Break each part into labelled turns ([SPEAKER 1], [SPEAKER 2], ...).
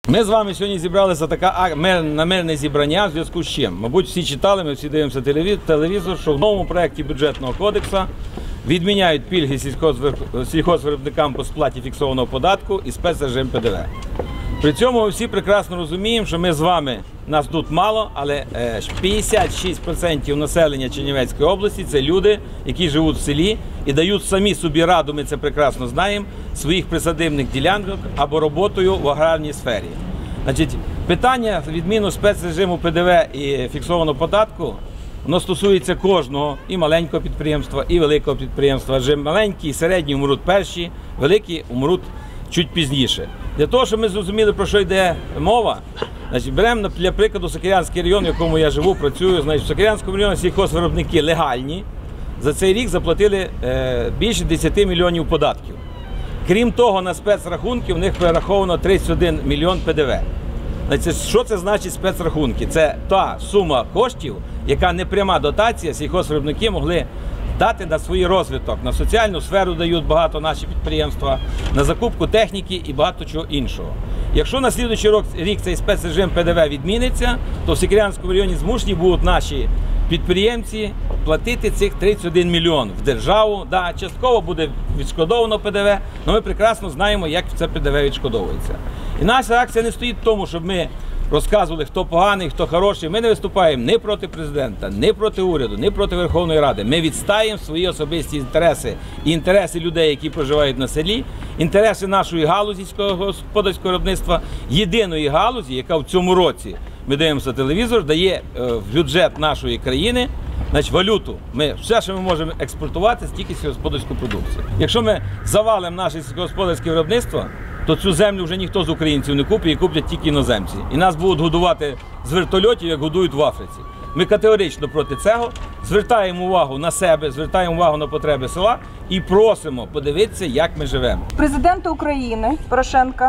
[SPEAKER 1] Ми з вами сьогодні зібралися на мирне зібрання в зв'язку з чим? Мабуть, всі читали, ми всі дивимося телевізор, що в новому проєкті бюджетного кодексу відміняють пільги сільгоспвиробникам по сплаті фіксованого податку і спецрежим ПДВ. При цьому ми всі прекрасно розуміємо, що ми з вами, нас тут мало, але 56% населення Чернівецької області – це люди, які живуть в селі і дають самі собі раду, ми це прекрасно знаємо, своїх присадибних ділянок або роботою в аграрній сфері. Значить, питання відміну спецрежиму ПДВ і фіксованого податку, воно стосується кожного, і маленького підприємства, і великого підприємства. Адже маленькі і середні умруть перші, великі умруть чуть пізніше. Для того, щоб ми зрозуміли, про що йде мова, значить, беремо для прикладу Сокирянський район, в якому я живу, працюю. Значить, в Сокирянському районі сільгоспвиробники легальні за цей рік заплатили більше 10 мільйонів податків. Крім того, на спецрахунки в них перераховано 31 мільйон ПДВ. Значить, що це значить спецрахунки? Це та сума коштів, яка непряма дотація сільгоспвиробники могли дати на свій розвиток, на соціальну сферу дають багато наші підприємства, на закупку техніки і багато чого іншого. Якщо на слідуючий рік цей спецрежим ПДВ відміниться, то в Сокирянському районі змушені будуть наші підприємці платити цих 31 мільйон в державу. Да, частково буде відшкодовано ПДВ, але ми прекрасно знаємо, як це ПДВ відшкодовується. І наша акція не стоїть в тому, щоб ми розказували, хто поганий, хто хороший. Ми не виступаємо ні проти президента, ні проти уряду, ні проти Верховної Ради. Ми відстаємо свої особисті інтереси і інтереси людей, які проживають на селі, інтереси нашої галузі господарського виробництва, єдиної галузі, яка в цьому році, ми дивимося телевізор, дає в бюджет нашої країни, значить, валюту. Все, що ми можемо експортувати, тільки сільськогосподарську продукцію. Якщо ми завалимо наше сільськогосподарське виробництво, то цю землю вже ніхто з українців не купить і куплять тільки іноземці. І нас будуть годувати з вертольотів, як годують в Африці. Ми категорично проти цього, звертаємо увагу на себе, звертаємо увагу на потреби села і просимо подивитися, як ми живемо.
[SPEAKER 2] Президенту України Порошенка,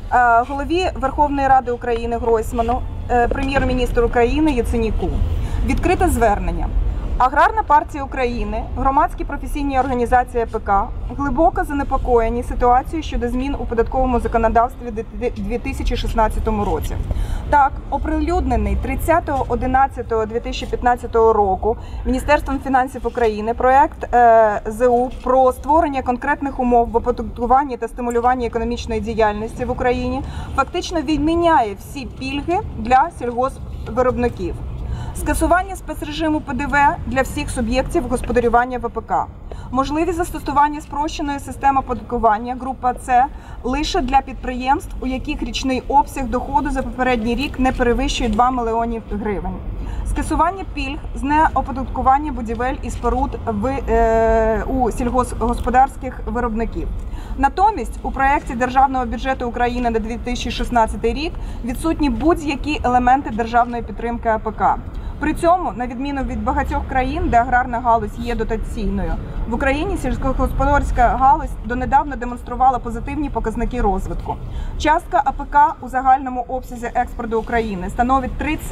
[SPEAKER 2] голові Верховної Ради України Гройсману, прем'єр-міністру України Яценюку відкрите звернення. Аграрна партія України, громадські професійні організації АПК глибоко занепокоєні ситуацією щодо змін у податковому законодавстві у 2016 році. Так, оприлюднений 30.11.2015 року Міністерством фінансів України проект ЗУ про створення конкретних умов в оподаткуванні та стимулюванні економічної діяльності в Україні фактично відміняє всі пільги для сільгоспвиробників. Скасування спецрежиму ПДВ для всіх суб'єктів господарювання ВПК. Можливість застосування спрощеної системи оподаткування група С лише для підприємств, у яких річний обсяг доходу за попередній рік не перевищує 2 мільйони гривень. Скасування пільг з неоподаткування будівель і споруд у сільгоспгосподарських виробників. Натомість у проєкті Державного бюджету України на 2016 рік відсутні будь-які елементи державної підтримки АПК. При цьому, на відміну від багатьох країн, де аграрна галузь є дотаційною, в Україні сільськогосподарська галузь донедавна демонструвала позитивні показники розвитку. Частка АПК у загальному обсязі експорту України становить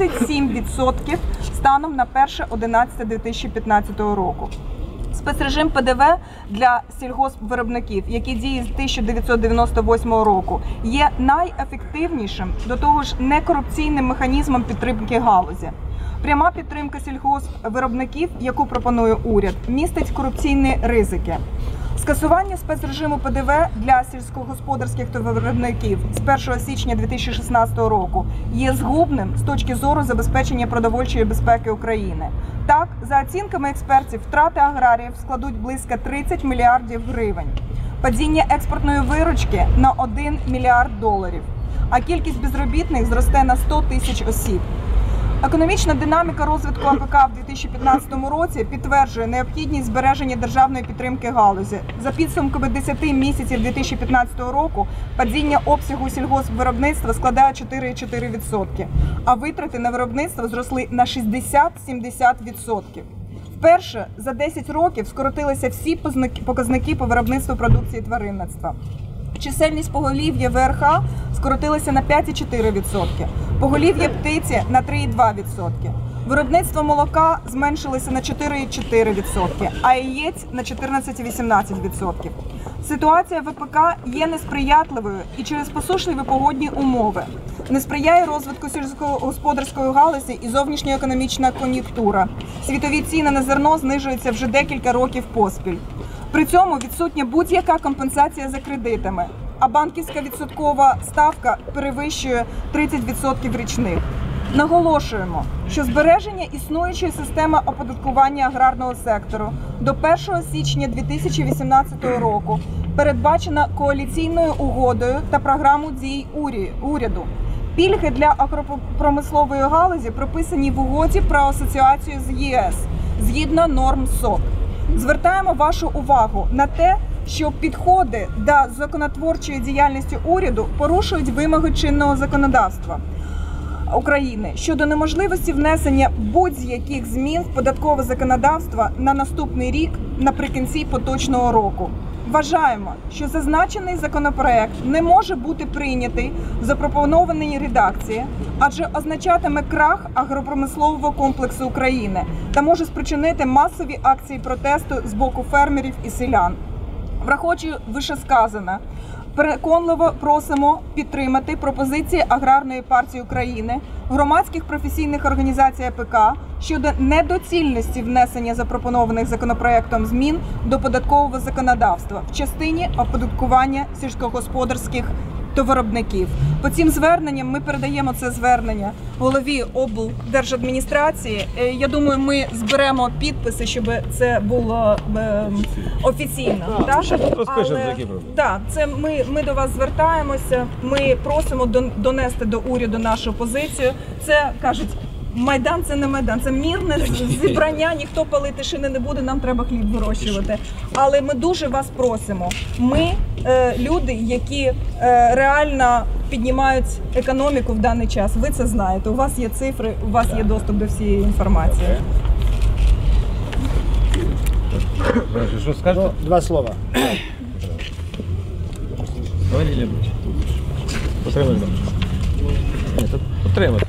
[SPEAKER 2] 37% станом на 1.11.2015 року. Спецрежим ПДВ для сільгоспвиробників, який діє з 1998 року, є найефективнішим, до того ж некорупційним механізмом підтримки галузі. Пряма підтримка сільгоспвиробників, яку пропонує уряд, містить корупційні ризики. Скасування спецрежиму ПДВ для сільськогосподарських виробників з 1 січня 2016 року є згубним з точки зору забезпечення продовольчої безпеки України. Так, за оцінками експертів, втрати аграріїв складуть близько 30 мільярдів гривень, падіння експортної виручки на 1 мільярд доларів, а кількість безробітних зросте на 100 тисяч осіб. Економічна динаміка розвитку АПК в 2015 році підтверджує необхідність збереження державної підтримки галузі. За підсумками 10 місяців 2015 року падіння обсягу сільгоспвиробництва складає 4,4%, а витрати на виробництво зросли на 60-70%. Вперше за 10 років скоротилися всі показники по виробництву продукції тваринництва. Чисельність поголів'я ВРХ скоротилася на 5,4%, поголів'я птиці на 3,2%. Виробництво молока зменшилося на 4,4%, а яєць на 14,18%. Ситуація в ВПК є несприятливою і через посушливі погодні умови. Не сприяє розвитку сільськогосподарської галузі і зовнішньоекономічна кон'юнктура. Світові ціни на зерно знижуються вже декілька років поспіль. При цьому відсутня будь-яка компенсація за кредитами, а банківська відсоткова ставка перевищує 30% річних. Наголошуємо, що збереження існуючої системи оподаткування аграрного сектору до 1 січня 2018 року передбачена коаліційною угодою та програмою дій уряду. Пільги для агропромислової галузі прописані в угоді про асоціацію з ЄС згідно норм СОП. Звертаємо вашу увагу на те, що підходи до законотворчої діяльності уряду порушують вимоги чинного законодавства України щодо неможливості внесення будь-яких змін в податкове законодавство на наступний рік наприкінці поточного року. Вважаємо, що зазначений законопроект не може бути прийнятий в запропонованій редакції, адже означатиме крах агропромислового комплексу України та може спричинити масові акції протесту з боку фермерів і селян. Враховуючи вищесказане, переконливо просимо підтримати пропозиції Аграрної партії України, громадських професійних організацій АПК щодо недоцільності внесення запропонованих законопроектом змін до податкового законодавства в частині оподаткування сільськогосподарських товаровиробників. По цим зверненням ми передаємо це звернення голові облдержадміністрації. Я думаю, ми зберемо підписи, щоб це було офіційно. Так, це ми до вас звертаємося. Ми просимо донести до уряду нашу позицію. Це кажуть. Майдан – це не Майдан, це мирне зібрання, ніхто палити шини не буде, нам треба хліб вирощувати. Але ми дуже вас просимо, ми люди, які реально піднімають економіку в даний час, ви це знаєте, у вас є цифри, у вас є доступ до всієї інформації.
[SPEAKER 1] Що скажете?
[SPEAKER 3] Два слова.
[SPEAKER 1] Потримати.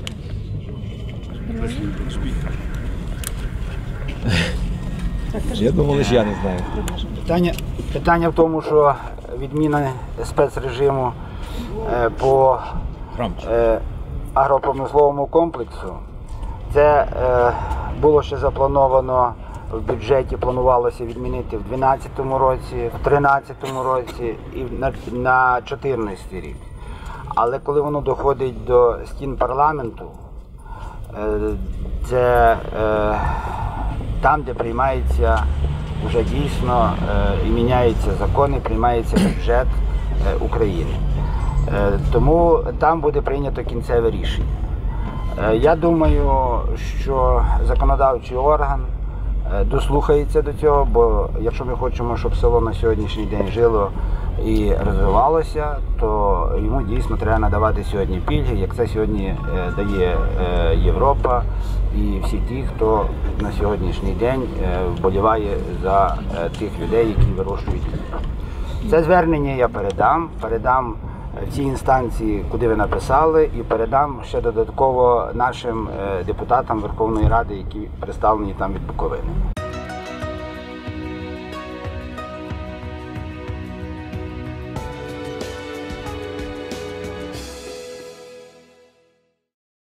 [SPEAKER 1] Я думав, лише я не знаю.
[SPEAKER 3] Питання в тому, що відміна спецрежиму по агропромисловому комплексу, це було ще заплановано в бюджеті, планувалося відмінити в 2012 році, в 2013 році і на 2014 рік. Але коли воно доходить до стін парламенту, це там, де приймається вже дійсно і міняються закони, приймається бюджет України. Тому там буде прийнято кінцеве рішення. Я думаю, що законодавчий орган дослухається до цього, бо якщо ми хочемо, щоб село на сьогоднішній день жило і розвивалося, то йому дійсно треба надавати сьогодні пільги, як це сьогодні дає Європа і всі ті, хто на сьогоднішній день вболіває за тих людей, які вирощують. Це звернення я передам в ці інстанції, куди ви написали, і передам ще додатково нашим депутатам Верховної Ради, які представлені там від Буковини.